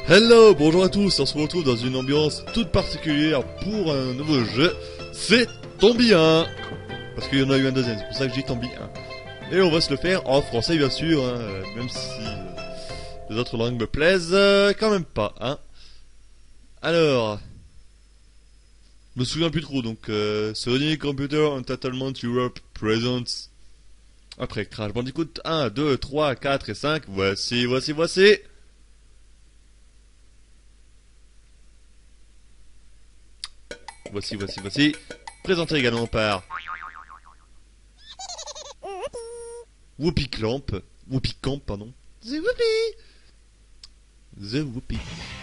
Hello, bonjour à tous, on se retrouve dans une ambiance toute particulière pour un nouveau jeu, c'est Tombi 1. Parce qu'il y en a eu un deuxième, c'est pour ça que je dis Tombi 1. Et on va se le faire en français bien sûr, hein, même si les autres langues me plaisent, quand même pas, hein. Alors, je me souviens plus trop, donc Sony Computer Entertainment Europe Presents. Après Crash Bandicoot 1, 2, 3, 4 et 5, voici. Voici. Présenté également par Whoopi Camp, pardon. The Whoopi.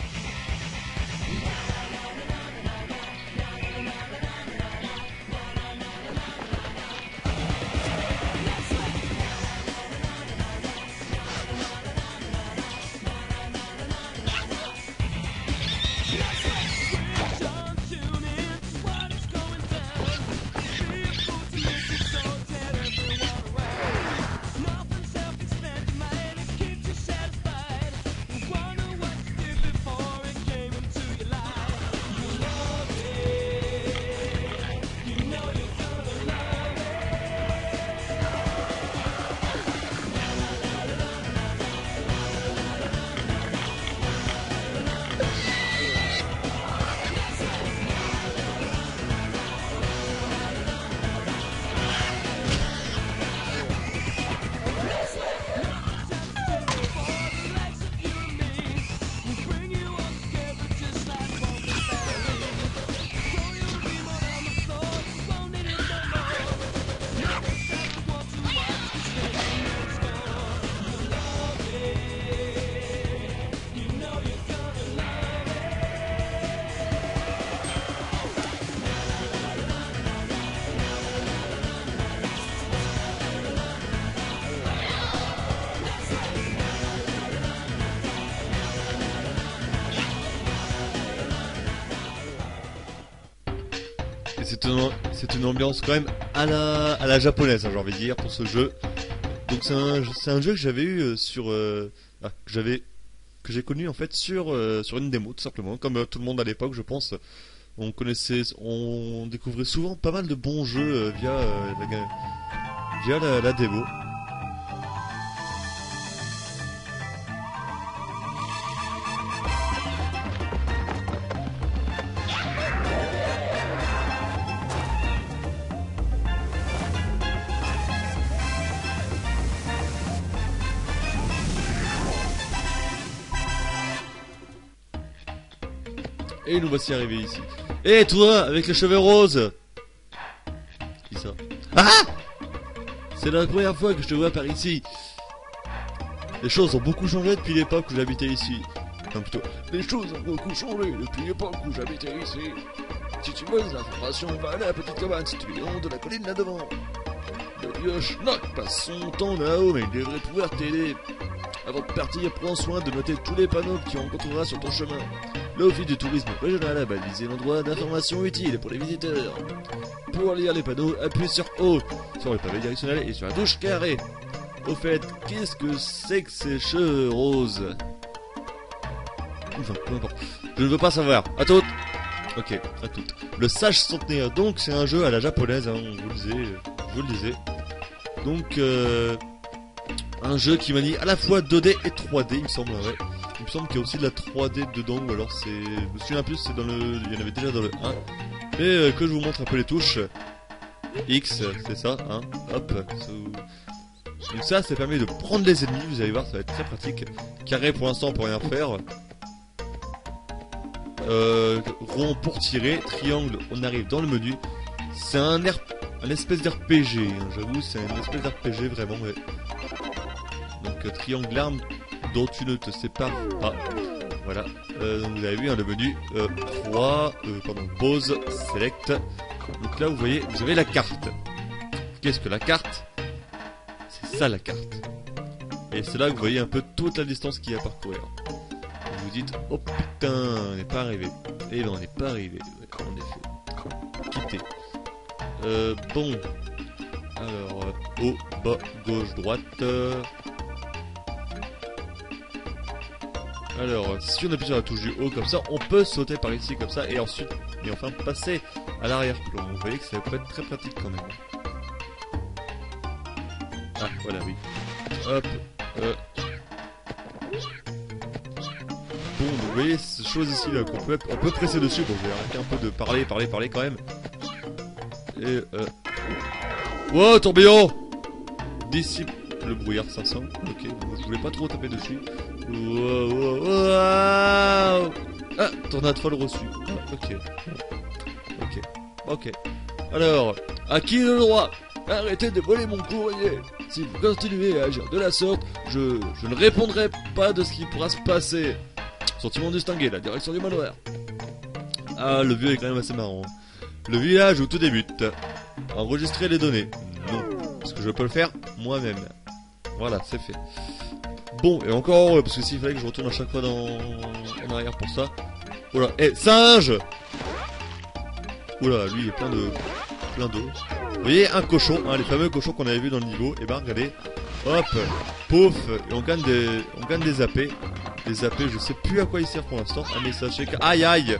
Et c'est une ambiance quand même à la japonaise, hein, j'ai envie de dire, pour ce jeu. Donc c'est un jeu que j'avais eu que j'ai connu en fait sur une démo, tout simplement. Comme tout le monde à l'époque, je pense, on découvrait souvent pas mal de bons jeux via la démo. Et nous voici arrivés ici. Et toi, avec les cheveux roses! Qui ça? Ah! C'est la première fois que je te vois par ici. Les choses ont beaucoup changé depuis l'époque où j'habitais ici. Enfin plutôt, les choses ont beaucoup changé depuis l'époque où j'habitais ici. Si tu veux des informations, va aller à la petite cabane située en haut de la colline là devant. Le vieux Schnock passe son temps là-haut, mais il devrait pouvoir t'aider. Avant de partir, prends soin de noter tous les panneaux que tu rencontreras sur ton chemin. L'Office du tourisme régional a balisé l'endroit d'information utile pour les visiteurs. Pour lire les panneaux, appuie sur O, sur le pavé directionnel et sur la touche carré. Au fait, qu'est-ce que c'est que ces cheveux roses? Enfin, peu importe. Je ne veux pas savoir. À toutes. Ok, à toutes. Le Sage Centenaire, donc c'est un jeu à la japonaise, hein, je vous le disais. Donc, un jeu qui manie à la fois 2D et 3D, il me semble, ouais. Il me semble qu'il y a aussi de la 3D dedans, ou alors c'est... Je me souviens plus, c'est dans le... Il y en avait déjà dans le 1. Mais que je vous montre un peu les touches. X, c'est ça, hein. Hop. Donc ça permet de prendre les ennemis, vous allez voir, ça va être très pratique. Carré pour l'instant, on peut rien faire. Rond pour tirer. Triangle, on arrive dans le menu. C'est un espèce d'RPG, hein, j'avoue, c'est un espèce d'RPG vraiment, ouais. Donc triangle arme dont tu ne te sépares pas. Voilà. Donc vous avez vu, hein, le menu 3, pause, select. Donc là vous voyez, vous avez la carte. Qu'est-ce que la carte? C'est ça la carte. Et c'est là que vous voyez un peu toute la distance qu'il y a à parcourir. Vous vous dites, oh putain, on n'est pas arrivé. Et ben on n'est pas arrivé, en effet. Quitter. Bon. Alors, haut, bas, gauche, droite. Alors, si on appuie sur la touche du haut comme ça, on peut sauter par ici comme ça et ensuite, et enfin passer à l'arrière-plan. Vous voyez que ça peut être très pratique quand même. Ah, voilà, oui. Hop. Bon, donc vous voyez ces choses ici là qu'on peut, on peut presser dessus. Bon, je vais arrêter un peu de parler quand même. Et wow, tourbillon! Dissipe le brouillard 500. Ok, bon, je voulais pas trop taper dessus. Wow. Ah, tornade folle reçue. Ah, ok. Alors, à qui le droit? Arrêtez de voler mon courrier. Si vous continuez à agir de la sorte, je ne répondrai pas de ce qui pourra se passer. Sentiment distingué, la direction du manoir. Ah, le vieux est quand même assez marrant. Le village où tout débute. Enregistrer les données. Non, parce que je peux le faire moi-même. Voilà, c'est fait. Bon, et encore, parce que s'il fallait que je retourne à chaque fois en arrière pour ça. Oula, singe! Oula, lui il est plein d'eau. Vous voyez, un cochon, hein, les fameux cochons qu'on avait vu dans le niveau. Et ben regardez, hop, pouf, et on gagne des AP. Les AP, je sais plus à quoi ils servent pour l'instant. Un message check. Aïe.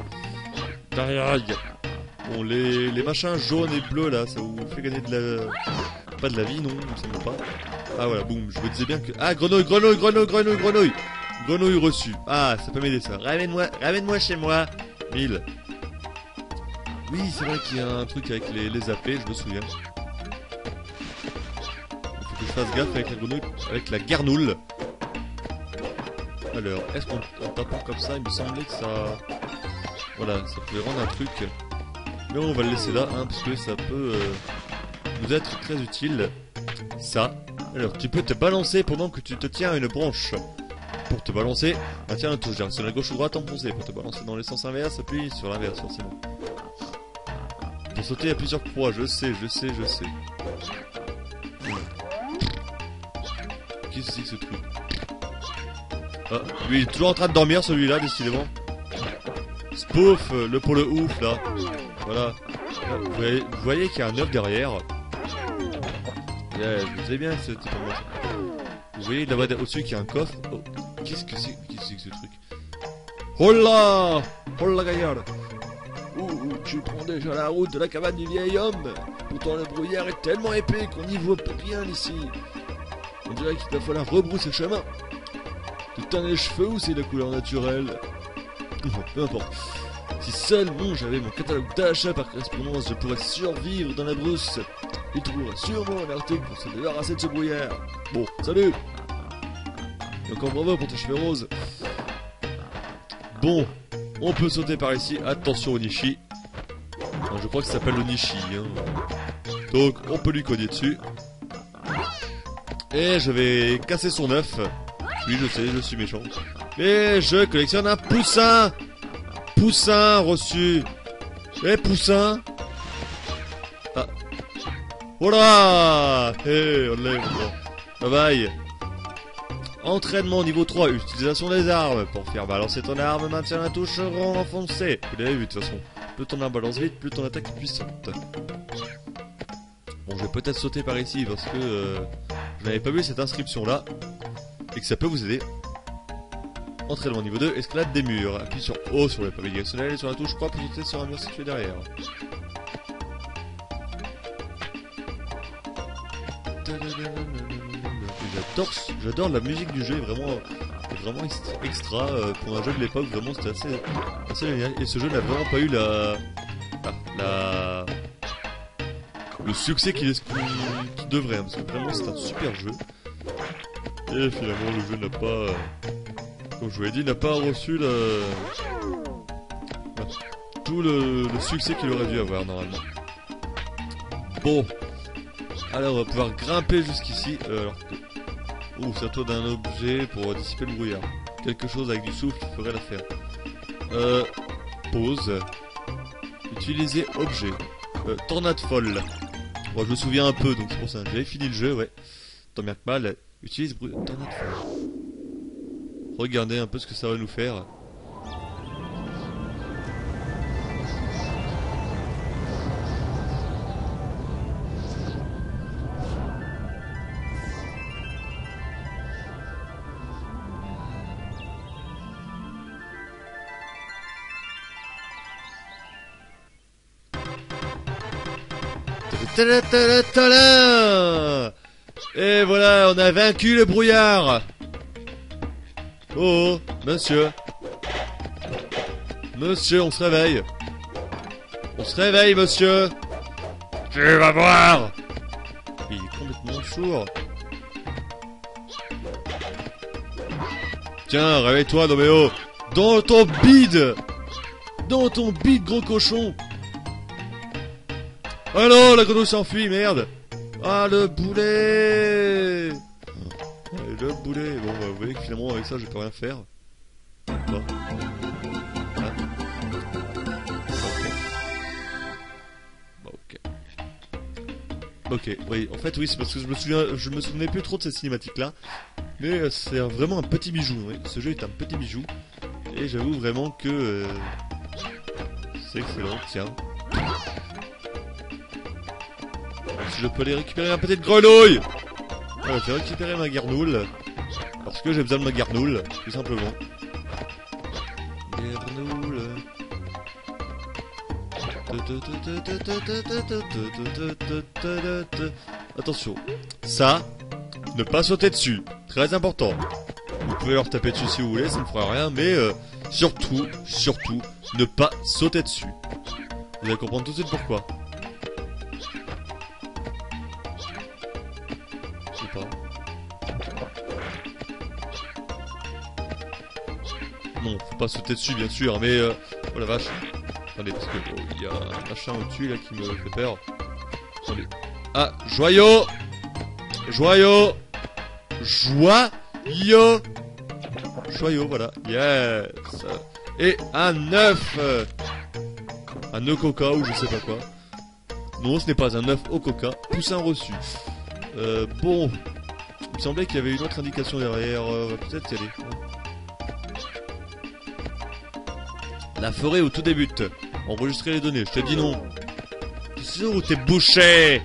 Bon, les machins jaunes et bleus là, ça vous fait gagner de la... Pas de la vie, non, ça ne pas. Ah voilà, boum, je me disais bien que... Ah, grenouille reçue. Ah, ça peut m'aider ça. Ramène-moi chez moi. 1000. Oui, c'est vrai qu'il y a un truc avec les AP, je me souviens. Il faut que je fasse gaffe avec la grenouille, avec la garnoule. Alors, est-ce qu'en tapant comme ça, il me semblait que ça... Voilà, ça pouvait rendre un truc. Mais on va le laisser là, hein, parce que ça peut nous être très utile. Ça. Alors, tu peux te balancer pendant que tu te tiens à une branche. Pour te balancer, maintiens la touche. Sur la gauche ou droite, enfoncé. Pour te balancer dans le sens inverse, appuie sur l'inverse, forcément. Pour sauter à plusieurs croix, je sais. Qu'est-ce que c'est que ce truc? Ah, lui, il est toujours en train de dormir, celui-là, décidément. Spouf, le pour le ouf, là. Voilà. Vous voyez qu'il y a un œuf derrière. Yeah, je sais bien ce type de moi. Vous voyez là-bas au-dessus qu'il y a un coffre. Oh, qu'est-ce que c'est que ce truc? Hola gaillard. Tu prends déjà la route de la cabane du vieil homme. Pourtant le brouillard est tellement épais qu'on n'y voit plus rien ici. On dirait qu'il va falloir rebrousser le chemin. Tu teins les cheveux ou c'est la couleur naturelle? Peu importe. Si seulement j'avais mon catalogue d'achat par correspondance, je pourrais survivre dans la brousse. Il trouvera sûrement un article pour se débarrasser de ce brouillard. Bon, salut! Et encore bravo pour tes cheveux roses. Bon, on peut sauter par ici. Attention au nishi. Alors, je crois que ça s'appelle le nishi. Hein. Donc, on peut lui cogner dessus. Et je vais casser son œuf. Oui, je sais, je suis méchant. Et je collectionne un poussin. Poussin reçu. Poussin. Ah. Voilà. On lève. Bye bye. Entraînement niveau 3. Utilisation des armes. Pour faire balancer ton arme, maintiens la touche rond enfoncé. Vous l'avez vu de toute façon. Plus ton arme balance vite, plus ton attaque est puissante. Bon, je vais peut-être sauter par ici parce que je n'avais pas vu cette inscription là. Et que ça peut vous aider. Entraînement niveau 2, escalade des murs. Appuie sur O sur le pavé directionnel et sur la touche croix pour sauter sur un mur situé derrière. J'adore la musique du jeu, vraiment extra pour un jeu de l'époque, vraiment c'était assez génial. Et ce jeu n'a vraiment pas eu le succès qu'il devrait, hein, parce que vraiment c'est un super jeu. Et finalement le jeu n'a pas, comme je vous l'ai dit, n'a pas reçu tout le succès qu'il aurait dû avoir normalement. Bon, alors on va pouvoir grimper jusqu'ici. C'est à toi d'un objet pour dissiper le brouillard. Quelque chose avec du souffle qui ferait l'affaire. Pause. Utiliser objet. Tornade folle. Bon, je me souviens un peu, donc c'est pour ça. J'avais fini le jeu, ouais. Tant bien que mal. Utilise tornade folle. Regardez un peu ce que ça va nous faire. Et voilà, on a vaincu le brouillard. Oh, monsieur. Monsieur, on se réveille. On se réveille, monsieur. Tu vas voir. Il est complètement sourd. Tiens, réveille-toi, Doméo. Dans ton bide. Dans ton bide, gros cochon. Ah non, la grenouille s'enfuit, merde. Ah, le boulet. Le boulet. Bon, bah, vous voyez que finalement, avec ça, je peux rien faire. Bon. Ok, oui, en fait, oui, c'est parce que je me souvenais plus trop de cette cinématique-là. Mais c'est vraiment un petit bijou, oui. Ce jeu est un petit bijou. Et j'avoue vraiment que... c'est excellent, tiens. Si je peux aller récupérer un petit de grenouille. Voilà, je vais récupérer ma garnoule. Parce que j'ai besoin de ma garnoule, tout simplement. Garnoule... Attention, ça, ne pas sauter dessus, très important. Vous pouvez leur taper dessus si vous voulez, ça ne fera rien, mais surtout, ne pas sauter dessus. Vous allez comprendre tout de suite pourquoi. Je sais pas. Non, faut pas sauter dessus bien sûr, mais oh la vache. Attendez, parce que il y a un machin au-dessus là qui me fait peur. Attendez. Ah, joyau. Joyau. Joyau. Joyau, voilà. Yes. Et un œuf. Un œuf coca ou je sais pas quoi. Non, ce n'est pas un œuf au coca. Poussin reçu. Bon. Il me semblait qu'il y avait une autre indication derrière. Peut-être y aller. La forêt où tout débute. Enregistrer les données. Je te dis non. T'es sûr ou t'es bouché?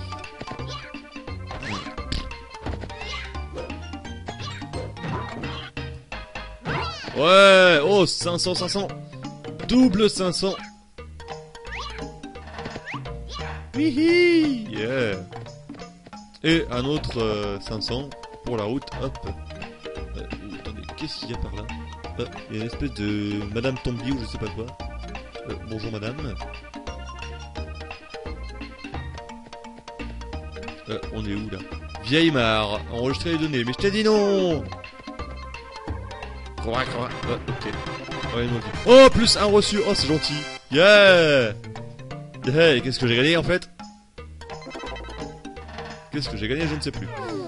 Ouais. Oh, 500. Double 500. Hihi. Yeah. Et un autre 500 pour la route. Hop. Attendez, qu'est-ce qu'il y a par là? Il y a une espèce de Madame Tombi ou je sais pas quoi. Bonjour madame. On est où là? Vieille mare. Enregistrer les données. Mais je t'ai dit non. Ok. Oh, plus un reçu. Oh, c'est gentil. Yeah. Yeah. Qu'est-ce que j'ai gagné en fait? Qu'est-ce que j'ai gagné? Je ne sais plus.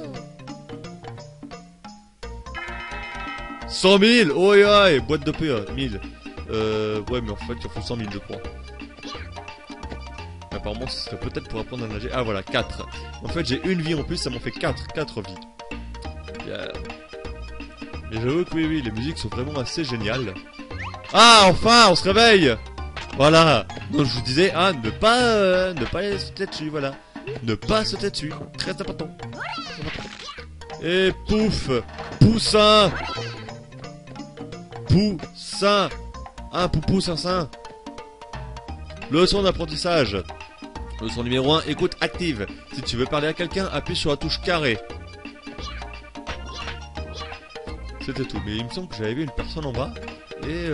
100 000. Oh yeah. Boîte de PA. 1000. Ouais, mais en fait, il en faut 100 000, je crois. Apparemment, ce serait peut-être pour apprendre à nager. Ah, voilà, 4. En fait, j'ai une vie en plus, ça m'en fait 4. 4 vies. Yeah. Mais j'avoue que oui, les musiques sont vraiment assez géniales. Ah, enfin, on se réveille. Voilà. Donc, je vous disais, ah, ne pas sauter dessus, voilà. Ne pas sauter dessus. Très important. Et pouf. Poussin. Poussin. Un poupou sein. Leçon d'apprentissage. Leçon numéro 1, écoute active. Si tu veux parler à quelqu'un, appuie sur la touche carré. C'était tout. Mais il me semble que j'avais vu une personne en bas. Et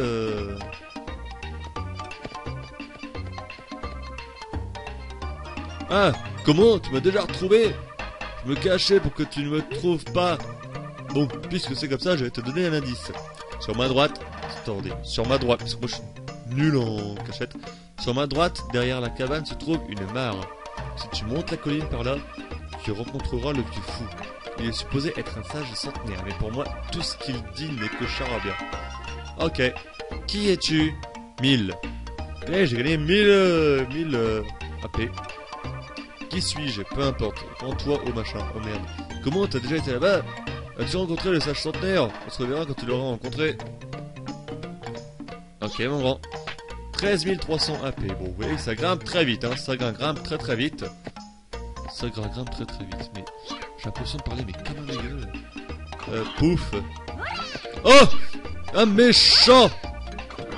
Ah, comment? Tu m'as déjà retrouvé? Je me cachais pour que tu ne me trouves pas. Bon, puisque c'est comme ça, je vais te donner un indice. Sur ma droite... Attendez, sur ma droite, parce que moi je suis nul en cachette. Sur ma droite, derrière la cabane, se trouve une mare. Si tu montes la colline par là, tu rencontreras le vieux fou. Il est supposé être un sage centenaire, mais pour moi, tout ce qu'il dit n'est que charabia. Ok. Qui es-tu? 1000. Eh, j'ai gagné 1000 AP. Qui suis-je? Peu importe. Rends-toi au machin. Oh merde. Comment t'as déjà été là-bas? As-tu rencontré le sage centenaire? On se reverra quand tu l'auras rencontré. Ok, mon grand. 13 300 AP. Bon, vous voyez que ça grimpe très vite, hein. Ça grimpe très vite. Ça grimpe très vite. Mais j'ai l'impression de parler, mais comme un dégueule. Pouf. Oh! Un méchant!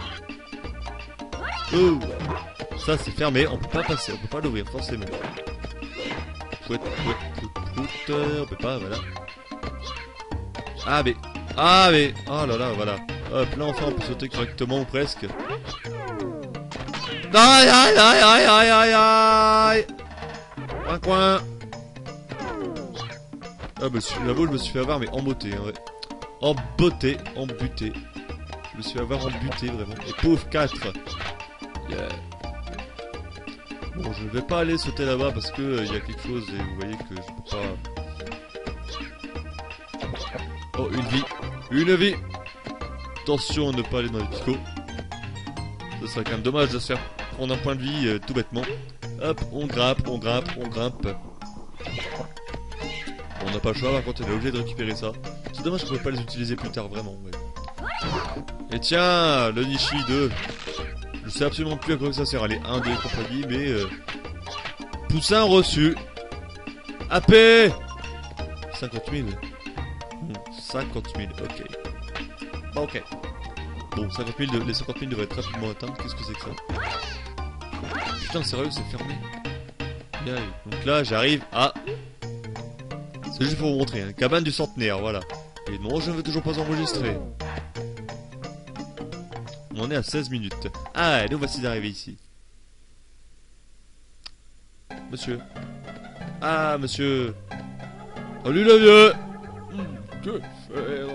Oh! Ça, c'est fermé. On peut pas passer. On peut pas l'ouvrir, forcément. chouette, on peut pas, voilà. Ah mais, oh là là, voilà. Hop, là enfin on peut sauter correctement ou presque. Aïe aïe aïe aïe aïe aïe aïe. Coin. Ah bah j'avoue je me suis fait avoir mais en beauté, hein, ouais. En beauté, en buté. Je me suis fait avoir en buté vraiment. Et pauvre 4. Yeah. Bon, je ne vais pas aller sauter là-bas parce que y a quelque chose et vous voyez que je peux pas... Oh, une vie. Une vie. Attention à ne pas aller dans les picots. Ce serait quand même dommage de se faire prendre un point de vie tout bêtement. Hop, on grimpe, on grimpe, on grimpe. On n'a pas le choix, par contre on est obligé de récupérer ça. C'est dommage qu'on ne peut pas les utiliser plus tard, vraiment. Ouais. Et tiens, le Nishi 2. Je sais absolument plus à quoi ça sert. Allez, 1, 2 compagnie, mais... Poussin reçu. AP 50 000. 50 000, ok. Ok. Bon, 50 000 les 50 000 devraient être rapidement atteints. Qu'est-ce que c'est que ça? Putain, sérieux, c'est fermé. Bien, donc là, j'arrive à... C'est juste pour vous montrer, hein. Cabane du centenaire, voilà. Et non, je ne veux toujours pas enregistrer. On est à 16 minutes. Ah, nous voici d'arriver ici. Monsieur. Ah, monsieur. Salut le vieux. Que faire?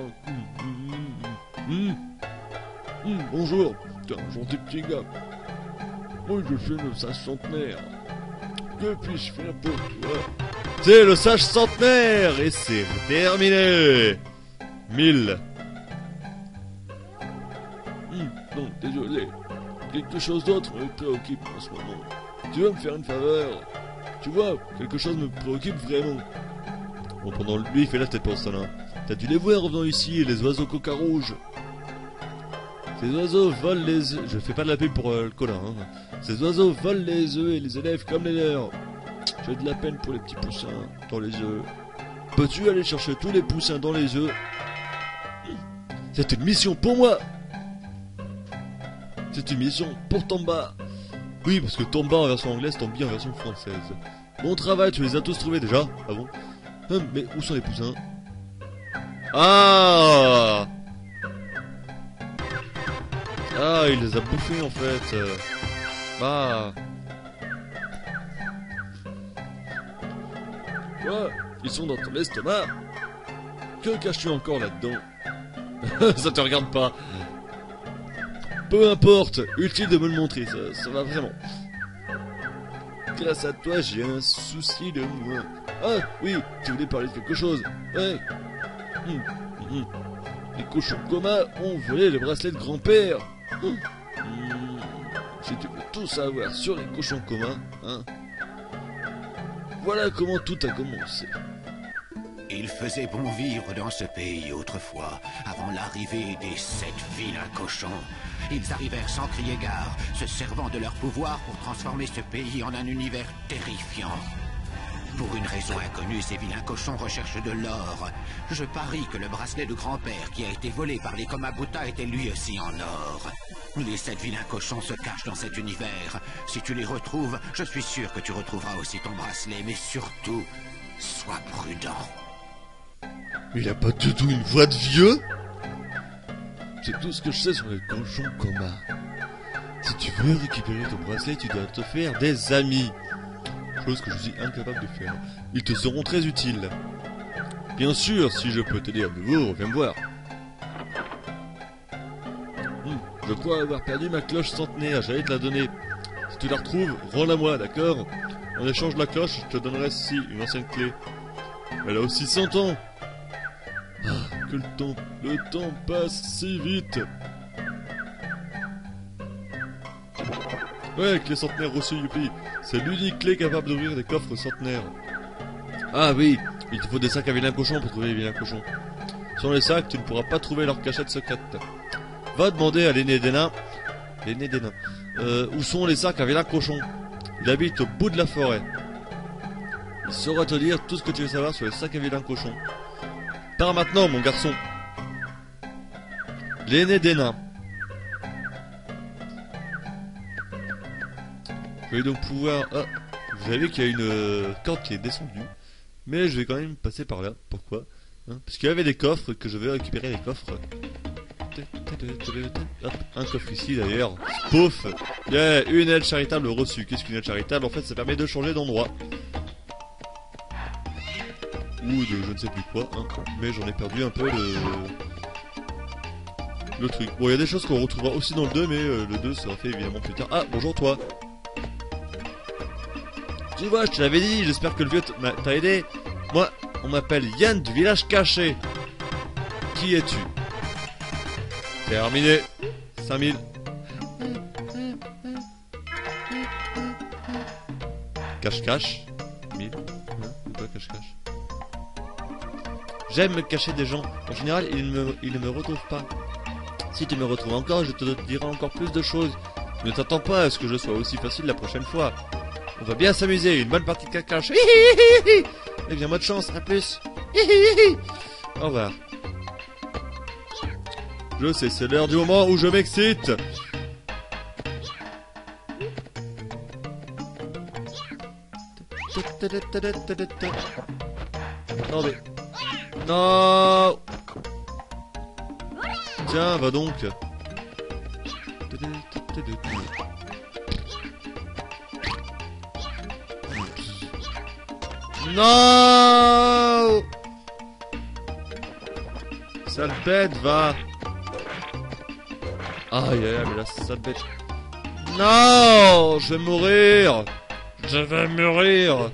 Bonjour. T'es un gentil petit gars. Moi, je suis le sage centenaire. Que puis-je faire pour toi? C'est le sage centenaire et c'est terminé. 1000. Non, désolé. Quelque chose d'autre me préoccupe en ce moment. Tu veux me faire une faveur? Tu vois, quelque chose me préoccupe vraiment. Bon, pendant lui, il fait la tête pour ça, là. T'as dû les voir en venant ici, les oiseaux coca rouges. Ces oiseaux volent les œufs. Je fais pas de la pub pour le colin, hein. Ces oiseaux volent les œufs et les élèves comme les leurs. J'ai de la peine pour les petits poussins dans les œufs. Peux-tu aller chercher tous les poussins dans les œufs? C'est une mission pour moi. C'est une mission pour Tomba. Oui, parce que Tomba en version anglaise, Tombi en version française. Bon travail, tu les as tous trouvés déjà? Ah bon? Mais où sont les poussins? Ah! Ah, il les a bouffés en fait. Ah. Quoi? Ils sont dans ton estomac? Que caches-tu encore là-dedans? Ça te regarde pas. Peu importe, utile de me le montrer, ça va vraiment. Grâce à toi, j'ai un souci de moins. Ah, oui, tu voulais parler de quelque chose. Ouais. Les cochons coma ont volé le bracelet de grand-père. Si tu veux tout savoir sur les cochons coma, hein. Voilà comment tout a commencé. Il faisait bon vivre dans ce pays autrefois, avant l'arrivée des 7 vilains cochons. Ils arrivèrent sans crier gare, se servant de leur pouvoir pour transformer ce pays en un univers terrifiant. Pour une raison inconnue, ces vilains cochons recherchent de l'or. Je parie que le bracelet de grand-père qui a été volé par les Komabuta était lui aussi en or. Les 7 vilains cochons se cachent dans cet univers. Si tu les retrouves, je suis sûr que tu retrouveras aussi ton bracelet, mais surtout, sois prudent. Mais il a pas du tout une voix de vieux? C'est tout ce que je sais sur les cochons coma. Si tu veux récupérer ton bracelet, tu dois te faire des amis. Chose que je suis incapable de faire. Ils te seront très utiles. Bien sûr, si je peux t'aider à nouveau, viens me voir. Je crois avoir perdu ma cloche centenaire, j'allais te la donner. Si tu la retrouves, rends-la-moi, d'accord? En échange de la cloche, je te donnerai ceci, une ancienne clé. Elle a aussi 100 ans. Ah, que le temps passe si vite. Ouais, clé centenaire reçue, youpi. C'est l'unique clé capable d'ouvrir des coffres centenaires. Ah oui, il te faut des sacs à vilains cochons pour trouver les vilains cochons. Sans les sacs, tu ne pourras pas trouver leur cachette secrète. Va demander à l'aîné des nains. L'aîné des nains. Où sont les sacs à vilains cochons? Il habite au bout de la forêt. Il saura te dire tout ce que tu veux savoir sur les sacs à vilains cochons. Pars maintenant, mon garçon. L'aîné des nains. Je vais donc pouvoir Vous avez vu qu'il y a une corde qui est descendue. Mais je vais quand même passer par là. Pourquoi hein? Parce qu'il y avait des coffres que je vais récupérer les coffres. Hop, un coffre ici d'ailleurs. Pouf. Yeah, une aide charitable reçue. Qu'est-ce qu'une aide charitable? En fait, ça permet de changer d'endroit. Ou de je ne sais plus quoi. Hein. Mais j'en ai perdu un peu le truc. Bon, il y a des choses qu'on retrouvera aussi dans le 2, mais le 2 sera fait évidemment plus tard. Ah, bonjour toi. Tu vois, je te l'avais dit, j'espère que le vieux t'a aidé. Moi, on m'appelle Yann du village caché. Qui es-tu? Terminé. 5000. Cache-cache. 1000. Hein, ou pas cache-cache. J'aime me cacher des gens. En général, ils ne me retrouvent pas. Si tu me retrouves encore, je te dirai encore plus de choses. Ne t'attends pas à ce que je sois aussi facile la prochaine fois. On va bien s'amuser, une bonne partie de cache-cache. Eh bien, moi de chance, à plus. Au revoir. Je sais, c'est l'heure du moment où je m'excite. Non mais... Non. Tiens, va donc. Non. Sale bête, va. Aïe aïe aïe, mais la sale bête. Non, je vais mourir. Je vais mourir.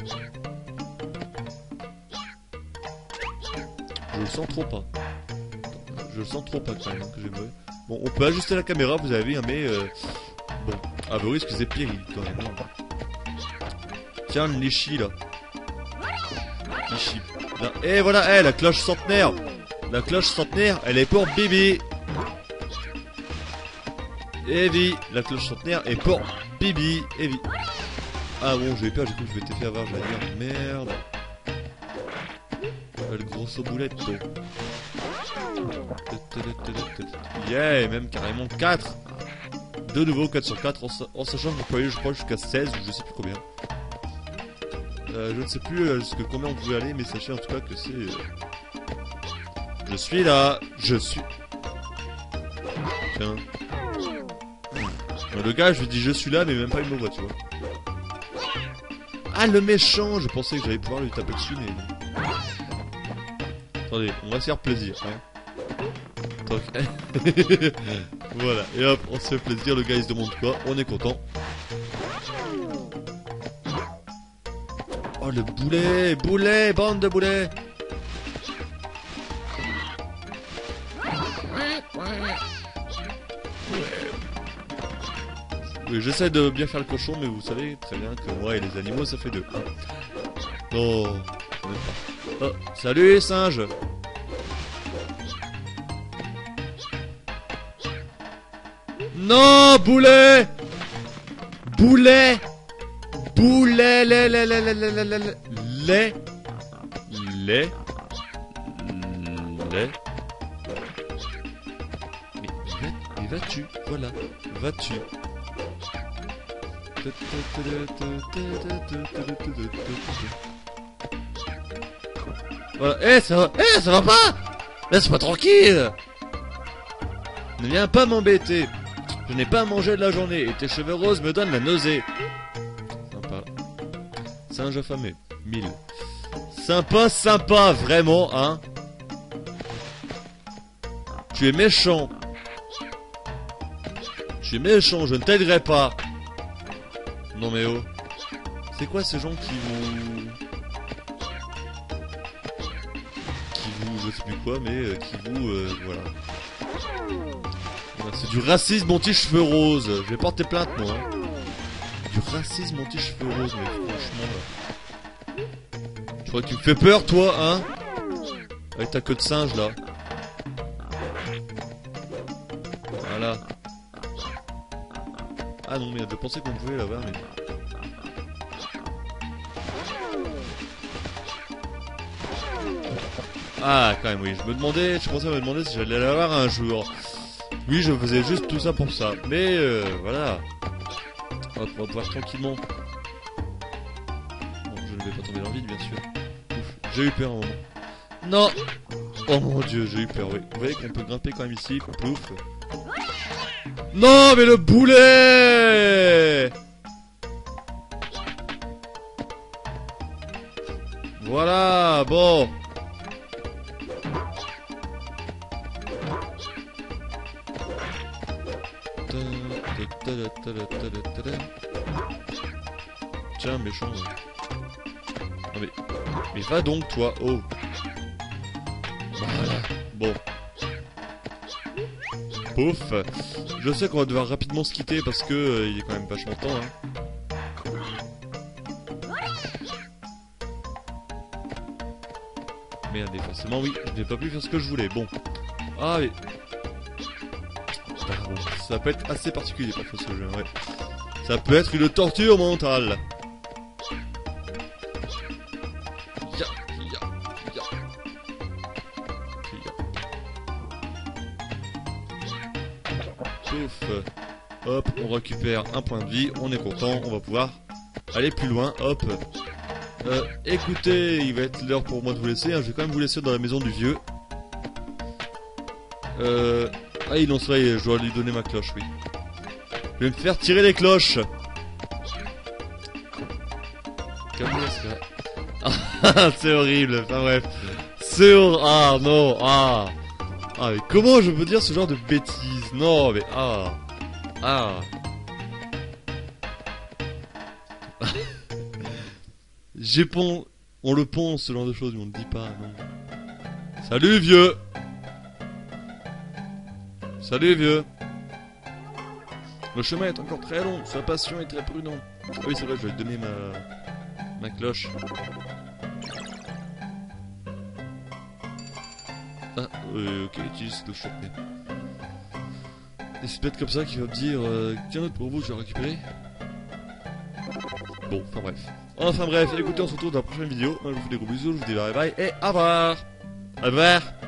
Je le sens trop pas. Je le sens trop pas quand même que je vais mourir. Bon, on peut ajuster la caméra, vous avez vu, hein, mais bon, à vos risques et périls quand même. Tiens, le Nishi là. Nishi. Et voilà, la cloche centenaire. La cloche centenaire, elle est pour Bibi. Evie, la cloche centenaire est pour Bibi. Evie. Ah bon, j'ai eu peur, j'ai cru que je m'étais fait avoir, j'allais dire merde. Le grosso boulette. Yeah, même carrément 4. De nouveau 4 sur 4 en sachant qu'on peut aller je crois jusqu'à 16 ou je sais plus combien. Je ne sais plus jusqu'à combien on pouvait aller, mais sachez en tout cas que c'est... Je suis là. Je suis... Tiens. Le gars je lui dis je suis là mais même pas il me voit tu vois. Ah le méchant. Je pensais que j'allais pouvoir lui taper dessus mais... Attendez, on va se faire plaisir hein. Voilà, et hop, on se fait plaisir, le gars il se demande quoi, on est content. Oh le boulet, boulet, bande de boulets. Oui, j'essaie de bien faire le cochon, mais vous savez très bien que moi et les animaux ça fait deux. Non, oh, salut les singes. Non, boulet. Boulet. Boulet, lait. Mais vas-tu, voilà, vas-tu. Voilà, ça va pas. Laisse-moi tranquille. Ne viens pas m'embêter. Je n'ai pas mangé de la journée et tes cheveux roses me donnent la nausée. Sympa. Singe affamé. 1000. Sympa, sympa, vraiment, hein. Tu es méchant. Tu es méchant, je ne t'aiderai pas. Non mais oh. C'est quoi ces gens qui vous... je sais plus quoi, mais qui vous... voilà. C'est du racisme anti-cheveux roses. Je vais porter plainte moi. Hein. Du racisme anti-cheveux roses, mais franchement là. Je crois que tu me fais peur toi, hein. Avec ta queue de singe là. Voilà. Ah non mais je pensais qu'on pouvait l'avoir mais... Ah quand même oui, je commençais à me demander si j'allais l'avoir un jour. Oui, je faisais juste tout ça pour ça. Mais voilà. Hop, on va pouvoir tranquillement vais pas tomber dans le vide, bien sûr. Ouf, j'ai eu peur un moment. Non. Oh mon dieu, j'ai eu peur, oui. Vous voyez qu'on peut grimper quand même ici, plouf. Non, mais le boulet! Voilà, bon. Tiens, méchant. Non mais va donc, toi. Oh. Voilà. Bon. Pouf. Je sais qu'on va devoir rapidement se quitter parce que il est quand même vachement temps, hein. Merde, et forcément, oui, je n'ai pas pu faire ce que je voulais. Bon. Ah, mais... Ah, bon, ça peut être assez particulier parfois ce jeu, ouais. Ça peut être une torture mentale. Ya, ya, ya. Pouf. Hop, on récupère un point de vie, on est content, on va pouvoir aller plus loin, hop. Écoutez, il va être l'heure pour moi de vous laisser, hein. Je vais quand même vous laisser dans la maison du vieux. Ah non, c'est vrai, je dois lui donner ma cloche, oui. Je vais me faire tirer les cloches. Ah, c'est horrible, enfin bref. C'est horrible, ah non, ah. Ah, mais comment je peux dire ce genre de bêtises? Non, mais ah. Ah. On le ponce, ce genre de choses, mais on ne dit pas, non. Salut, vieux! Salut, vieux! Le chemin est encore très long, sois patient et très prudent. Ah oui, c'est vrai, je vais te donner ma cloche. Ah, ok, utilise cette cloche. Et c'est peut-être comme ça qu'il va me dire tiens, autre pour vous, je vais récupérer. Bon, enfin bref, écoutez, on se retrouve dans la prochaine vidéo. Je vous fais des gros bisous, je vous dis bye bye et au revoir! Au revoir!